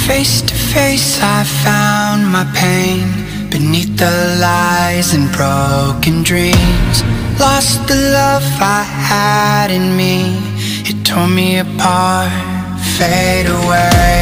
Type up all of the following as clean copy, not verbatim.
Face to face I found my pain beneath the lies and broken dreams. Lost the love I had in me, it tore me apart, fade away.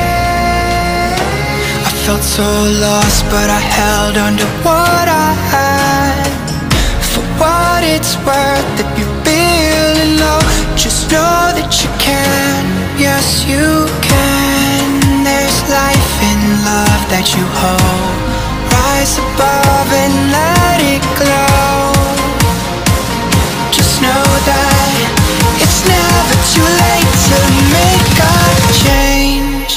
I felt so lost but I held on to what I had. For what it's worth, if you're feeling low, just know that you can, yes you can. There's life in love that you hold. Rise above and let it glow. Just know that it's never too late to make a change.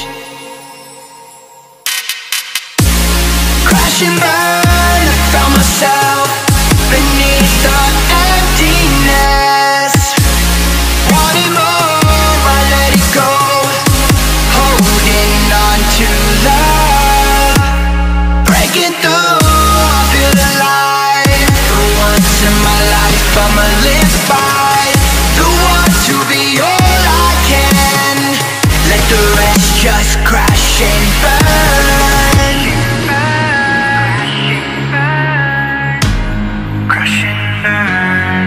Crash and burn, I found myself beneath the emptiness. Wanting more, I let it go. Holding on to love, breaking through, I feel alive. For once in my life I'ma live by the want to be all I can. Let the rest just crash and burn. Crash and burn.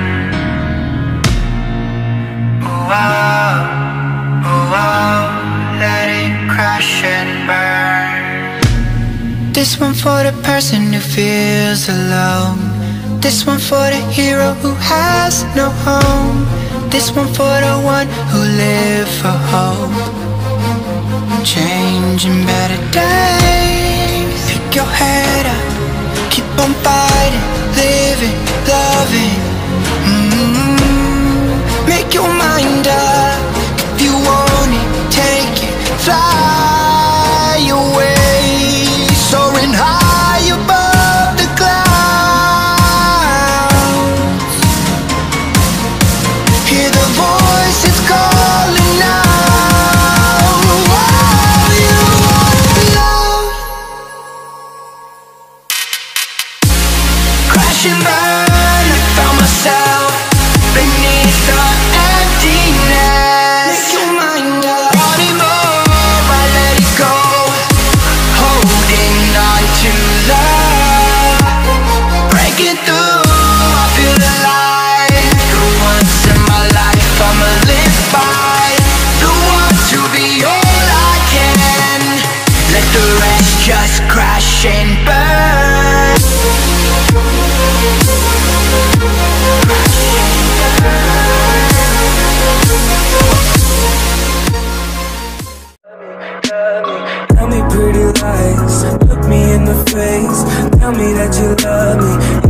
Oh wow, oh wow, let it crash and burn. This one for the person who feels alone. This one for the hero who has no home. This one for the one who live for hope. Changing better days. Pick your head up, keep on fighting, living, loving. Make your mind up. If you want it, take it, fly away, soaring high above the clouds. Hear the voices calling out. Oh, you want love. Crash and burn, I found myself beneath the emptiness. Make your mind up. Wanting more, I let it go. Holding on to love, breaking through, I feel alive. For once in my life I'ma live by the want to be all I can. Let the rest just crash and burn. Tell me pretty lies, look me in the face. Tell me that you love me.